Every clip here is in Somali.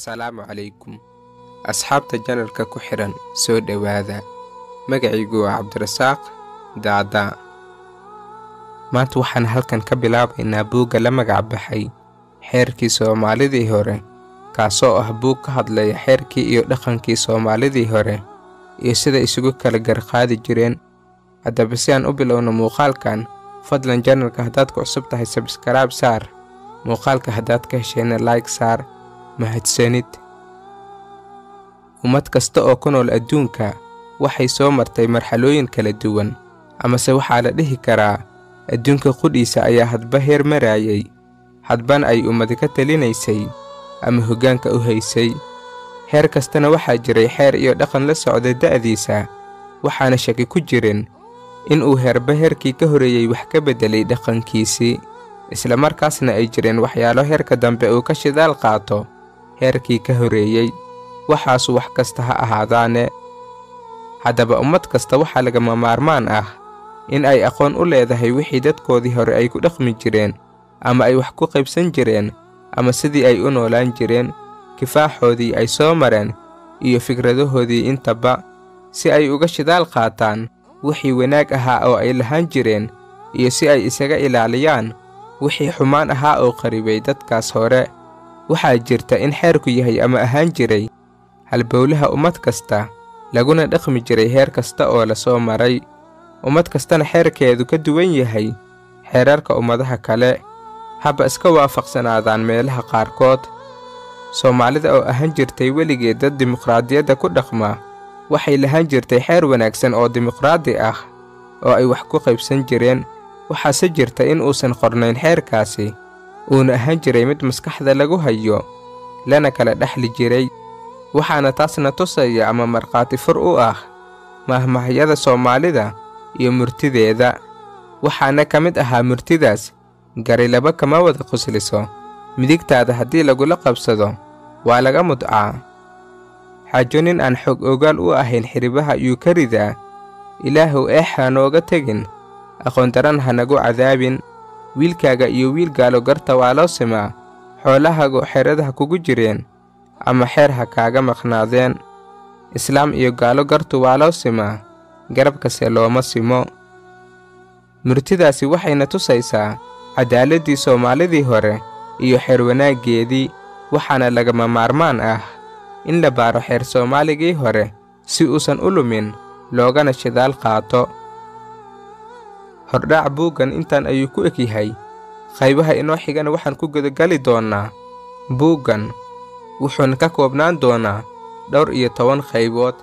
Assalaamu calaykum asxaabta janalka ku xiran soo dhawaada. Magacaygu waa Cabdirasaaq Daada. Maanta waxaan halkan ka bilaabaynaa buugga la magac baxay Xeerkii Soomaalidii Hore, kaasoo ah buug ka hadlaya xeerkii iyo dhaqankii Soomaalidii hore iyo sida isugu kala garqaadi jireen. Haddaba si aan u bilowno muuqaalkan, fadlan janalka haddaad ku cusub tahay subscribe saar, muuqaalka haddaad ka heshayna like saar. Mahadsanid. Ummad kasta oo ku nool adduunka waxay soo martay marxalooyin kala duwan, amase waxaa la dhihi karaa adduunka qudhiisa ayaa hadba heer marayay, hadbana ay ummadi ka talinaysay ama hoggaanka u haysay. Heer kastana waxaa jiray xeer iyo dhaqan la socda da'diisa, waxaana shaki ku jirin in uu heerba heerkii ka horeeyay wax ka beddelay dhaqankiisii, isla markaasna ay jireen waxyaalo heerka dambe uu ka shidaal qaato heerkii ka horeeyay, waxaasu wax kasta ha ahaadaane. Haddaba ummad kasta waxaa lagama maarmaan ah in ay aqoon u leedahay wixii dadkoodii hore ay ku dhaqmi jireen, ama ay wax ku qaybsan jireen, ama sidii ay u noolaan jireen, kifaaxoodii ay soo mareen, iyo fikradahoodii intaba, si ay uga shidaal qaataan wixii wanaag ahaa oo ay lahaan jireen, iyo si ay isaga ilaaliyaan wixii xumaan ahaa oo qaribay dadkaas hore. Waxaa jirta in xeerku yahay ama ahaan jiray halbowlaha ummad kasta, laguna dhaqmi jiray heer kasta oo la soo maray. Ummad kastana xeerkeedu ka duwan yahay xeerarka ummadaha kale, haba iska waafaqsanaadaan meelaha qaarkood. Soomaalida oo ahaan jirtay weligeed dad dimuqraadiyadda ku dhaqma, waxay lahaan jirtay xeer wanaagsan oo dimuqraadi ah oo ay wax ku qaybsan jireen. Waxaase jirta in uusan qornayn xeerkaasi, uuna ahaan jiray mid maskaxda lagu hayo, lana kala dhexli jiray. Waxaana taasna tusaya ama markhaati fur u ah mahmaahyada Soomaalida iyo murtideeda. Waxaana ka mid ahaa murtidaas, gari laba kama wada qosliso, midigtaada haddii lagula qabsado waa laga mudcaa. Xaajo nin aan xog ogaal u ahayn xiribaha iyuu ka ridaa. Ilaahow ha nooga tegin, aqoon daran ha nagu cadaabin. Wiilkaaga iyo wiil gaalo garta waa loo simaa, xoolahaagu xeradaha kugu jireen, ama xeer ha kaaga maqnaadeen. Islaam iyo gaalo gartu waa loo simaa, garabkase looma simo. Murtidaasi waxayna tusaysaa cadaaladii Soomaalidii hore iyo xeer wanaaggeedii. Waxaana lagama maarmaan ah in la baaro xeer Soomaaligii hore si uusan u lumin, loogana shidaal qaato. Hordhac buuggan intaan ayuu ku eg yahay. Qaybaha inoo xigana waxaan ku gudagali doonaa buuggan, wuxuuna ka koobnaan doonaa 12 qaybood.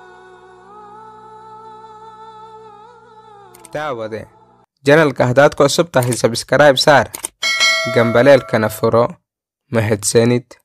Daawade, janalka haddaad ku cusub tahay subscribe saar, gambaleelkana furo. Mahadsanid.